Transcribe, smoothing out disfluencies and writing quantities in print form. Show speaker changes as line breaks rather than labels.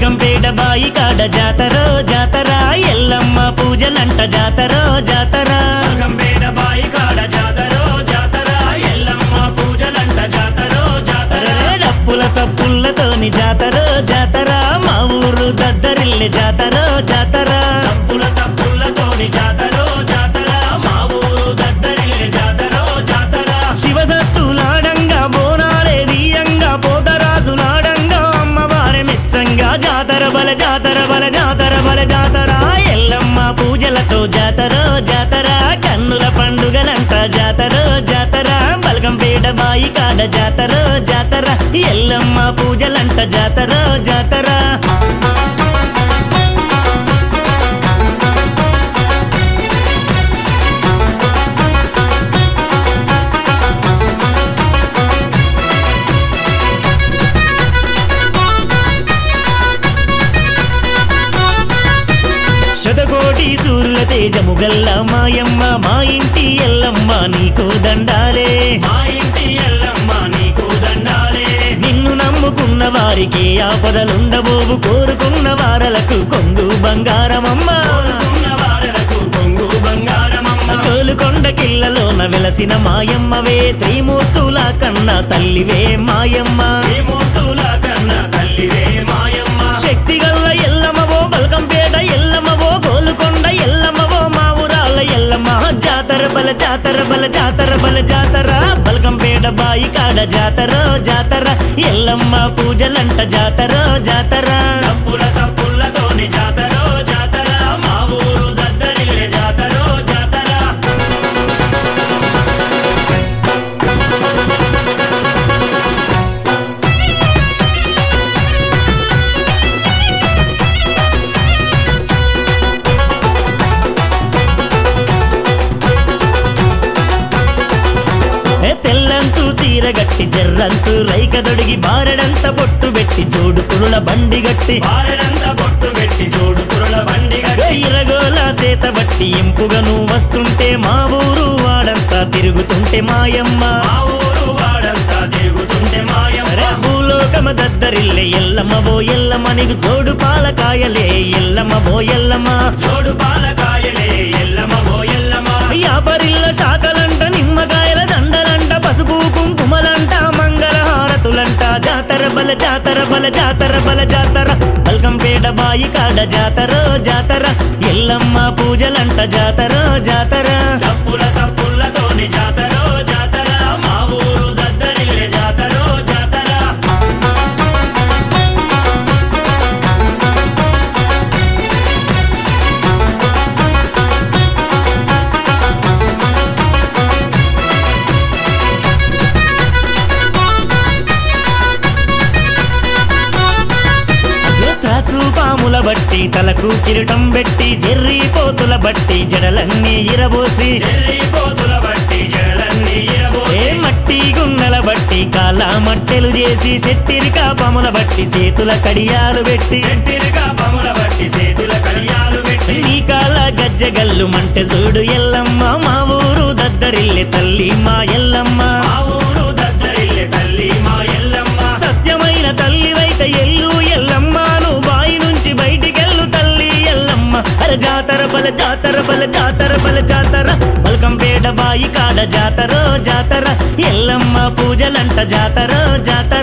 బల్కంపేట బాయి కాడ జాతరో జాతర ఎల్లమ్మ పూజలంట జాతరో జాతర
బల్కంపేట బాయి కాడ జాతరో జాతర ఎల్లమ్మ పూజలంట జాతరో జాతర
డప్పుల సప్పులతోని జాతరో జాతర మా ఊరు దద్దరిల్లె జాతరో జాతర
డప్పుల సప్పులతోని జాతరో జాతర మా ఊరు దద్దరిల్లె జాతరో జాతర
శివసత్తులాడంగా బోనాలే దీయంగా పోతరాజులాడంగా అమ్మవారి మెచ్చంగా జాతర బల జాతర బల జాతర బల జాతర ఎల్లమ్మ పూజలతో జాతరో జాతర కన్నుల పండుగలంట జాతరో జాతర బల్కంపేట బాయి కాడ జాతరో జాతర ఎల్లమ్మ పూజలంట జాతరో జాతర శతకోటి సూర్యుల తేజముగల్ల మాయమ్మ మా ఇంటి ఎల్లమ్మ నీకు దండాలే
మా ఇంటి ఎల్లమ్మ నీకు దండాలే
నిన్ను నమ్ముకున్న వారికి ఆపదలుండబోవు కోరుకున్న వారలకు కొంగు బంగారమమ్మ
కోరుకున్న వారలకు కొంగు బంగారమమ్మ
తోలుకొండ కిల్లలోన వెలసిన మాయమ్మవే త్రిమూర్తుల కన్నా తల్లివే మాయమ్మ
త్రిమూర్తుల కన్నా తల్లివే మాయమ్మ
శక్తిగల్ల ఎల్లమ్మవో బల్కంపేట ఎల్లమ్మవో గోలుకొండ ఎల్లమ్మవో మా ఊరాల ఎల్లమ్మ జాతర బల జాతర బల జాతర బల జాతర బల్కంపేట బాయి కాడ జాతరో జాతర ఎల్లమ్మ పూజలంట జాతరో జాతర
డప్పుల సప్పులతోని జాతరో జాతర మా ఊరు దద్దరిల్లె జాతరో జాతర
తెల్లంచు చీరగట్టి జర్రంచు రైకదొడిగి బారెడంత బొట్టు పెట్టి జోడు కురుల బండి గట్టి
బారెడంత బొట్టు పెట్టి జోడు కురుల బండి గట్టి
ఇరగోల సేత బట్టి ఇంపుగను వస్తుంటే మా ఊరు వాడంతా తిరుగుతుంటే మాయమ్మ
మా ఊరు వాడంతా తిరుగుతుంటే మాయమ్మ
భూలోకమ దద్దరిల్లే ఎల్లమ్మవో ఎల్లమ్మ నీకు జోడు పాలకాయలే ఎల్లమ్మవో ఎల్లమ్మ
జోడు పాలకాయలే ఎల్లమ్మ ఓ ఎల్లమ్మ
యాపరిల్ల శాఖలంట నిమ్మకాయల దండలంట పసుపు కుంకుమలంట మంగళహారతులంట జాతర బల జాతర బల జాతర బల జాతర బల్కంపేట బాయి కాడ జాతరో జాతర ఎల్లమ్మ పూజలంట జాతరో జాతర
డప్పుల సప్పులతోని జాతరో జాతర మా ఊరు దద్దరిల్లె జాతరో జాతర
త్రాచు పాముల బట్టి తలకు కిరీటం పెట్టి జెర్రీ పోతుల బట్టి జడలన్నీ ఇరబోసి
చెర్రి పోతుల బట్టి జడలన్నీ ఇరబోసి
ఏ మట్టి గున్నెల బట్టి కాళ్ళ మట్టెలు చేసి సెట్టిరికా పాముల బట్టి చేతుల కడియాలు పెట్టి
చెట్టిరిగా పముల బట్టి చేతుల కడియాలు పెట్టి
నీ కాళ్ళ గజ్జగల్లు మంటె చూడు ఎల్లమ్మ మా ఊరు దద్దరిల్లె తల్లి మా ఎల్లమ్మ
మా ఊరు దద్దరిల్లె తల్లి మా ఎల్లమ్మ
సత్యమైన తల్లివైతే ఎల్లు ఎల్లమ్మ నువ్వు బాయి నుంచి బయటికెళ్ళు తల్లి ఎల్లమ్మ అరే జాతర బల జాతర బల జాతర బల జాతర బల్కంపేట బాయి కాడ జాతరో జాతర ఎల్లమ్మ పూజలంట జాతరో జాతర